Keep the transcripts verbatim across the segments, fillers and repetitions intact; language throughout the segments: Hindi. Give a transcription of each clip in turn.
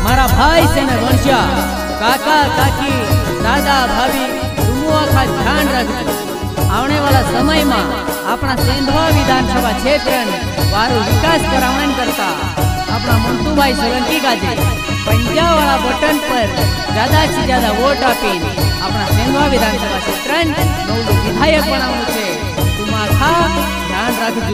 मारा भाई से ने वंशा काका काकी दादा भाभी तुमो आखा ध्यान रखो। आने वाला समय में अपना सेंधवा विधानसभा क्षेत्र वारू विकास करावन करता अपना मंटू भाई सोलंकी का जे पंजा वाला बटन पर ज्यादा से ज्यादा वोट आपी अपना सेंधवा विधानसभा क्षेत्र नवलू विधायक बनावनु छे। तुम आखा ध्यान रखजो।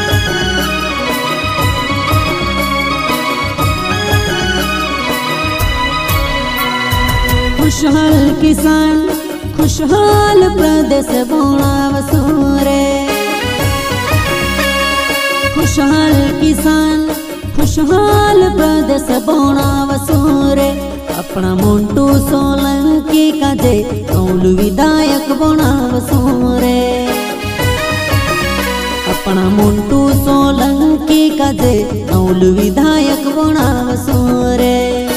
खुशहाल किसान खुशहाल प्रदेश बनावसु रे। खुशहाल किसान खुशहाल प्रदेश बनावसु रे। अपना मंटू सोलंकी का जे नवलू विधायक बनावसु रे। अपना मंटू सोलंकी का जे नवलू विधायक बनावसु रे।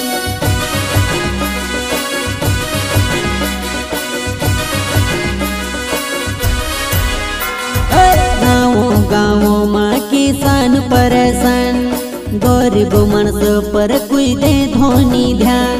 गाँव में किसान परेशान गरीब मानस पर कोई दे धोनी ध्यान।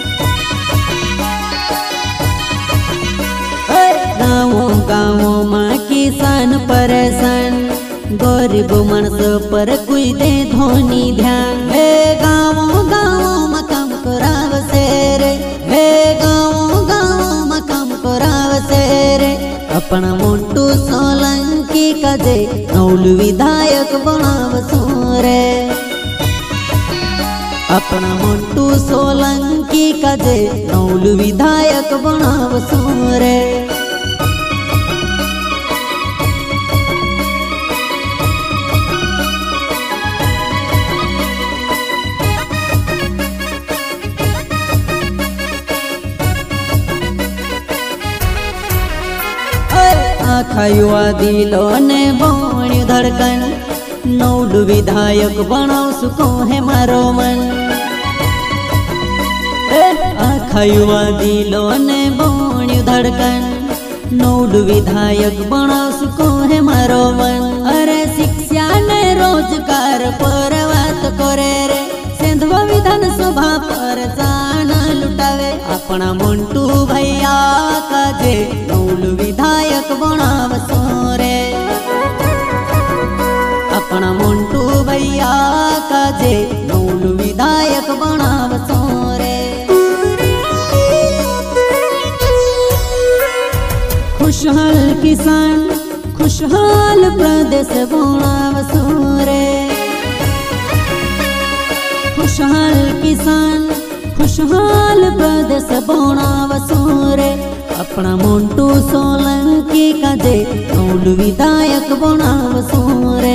गाँव गाँव में किसान परेशान गरीब मानस पर कोई दे धोनी ध्यान। हे गाँव गाँव में काम कराव से रे। हे गाँव गाँव में काम कराव से रे। अपना मंटू सोलंकी का जे नवलू विधायक बनावसु रे। अपना मंटू सोलंकी का जे नवलू विधायक बनावसु रे। आखायुआ दिलो ने बोण्यु धड़कन नवलू विधायक बनावसु को है मारो मन। आखायुआ दिलो ने बोण्यु धड़कन नवलू विधायक बनावसु को है मारो मन। अरे शिक्षा ने रोजगार पर बात करे रे। सेंधवा विधानसभा पर जाना लुटावे अपना मंटू भैया का जे नवलू विधायक बनावसु रे। अपना मंटू भैया का जे नवलू विधायक बनावसु रे। खुशहाल किसान खुशहाल प्रदेश बनावसु रे। खुशहाल किसान खुशहाल प्रदेश बनावसु रे। अपना मंटू सोलंकी का जे नवलू विधायक बनावसु रे।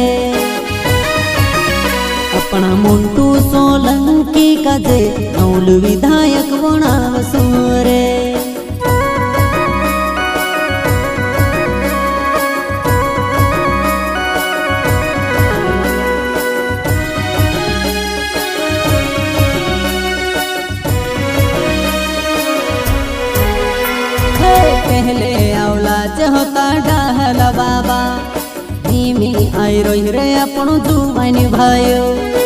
अपना मंटू सोलंकी का जे नवलू विधायक बनावसु रे। पहले औलाद होता डाहल बाबा धीमी आई रोही रे अपनो जुबानी भाइयो।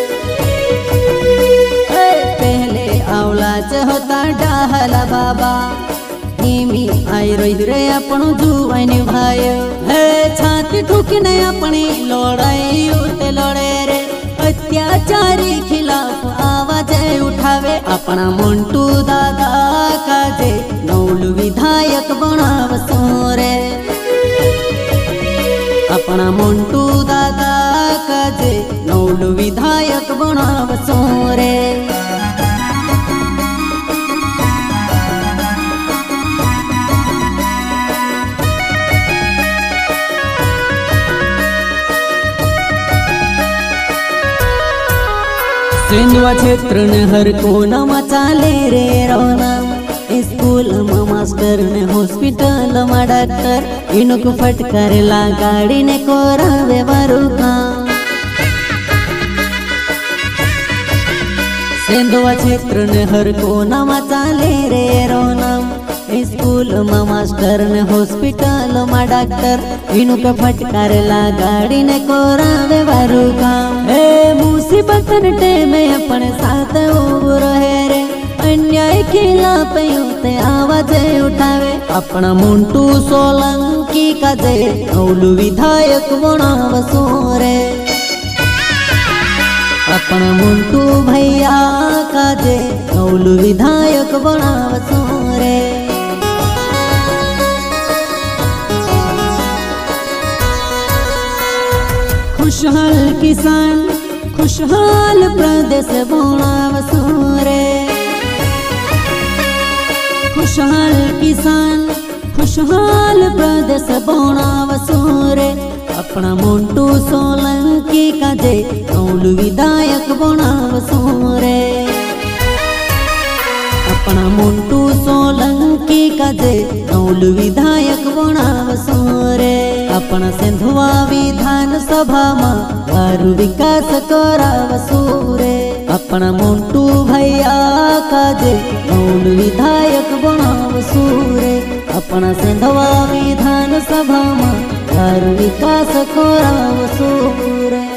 पहले औलाद होता डाहल बाबा धीमी आई रोही रे अपनो जुबानी भाइयो। हे छाती ठुकने अपनी लड़ाई उठे लड़े रे। अत्याचारी खिलाफ आवाज उठावे अपना मंटू दादा का जे नवलू विधायक बनावसु रे। अपना मंटू दादा का जे नवलू विधायक बनावसु रे। सेंधवा क्षेत्र ने हर कोना में चाले रे रोना। स्कूल में मास्टर ने हॉस्पिटल में डॉक्टर इनको फटकार ला गाड़ी ने कोरावे बारू काम। सेंधवा क्षेत्र ने हर कोना में चाले रे रोना। स्कूल में मास्टर ने हॉस्पिटल में डॉक्टर इनको फटकार ला गाड़ी ने कोरावे बारू काम। ए मुसीबत ने में अपने साथ उब रहे आवाज उठावे अपना मोंटू सोलंकी काजे नौलू विधायक बनावसो रे अपना मोंटू भैया काजे नौलू विधायक बनावसो रे। खुशहाल किसान खुशहाल प्रदेश बनावसो रे खुशहाल किसान खुशहाल प्रदेश बनावसो रे अपना मोंटू सोलंकी काजे नौलू विधायक बनावसो रे अपना मोंटू सोलंकी काजे नौलू विधायक बनावसो रे अपना सिंधुआ विधान सभा में वारू विकास करावसो रे अपना मोंटू भैया काजे नौलू विधायक बनावसो रे अपना सिंधुआ विधान सभा में वारू विकास करावसो रे।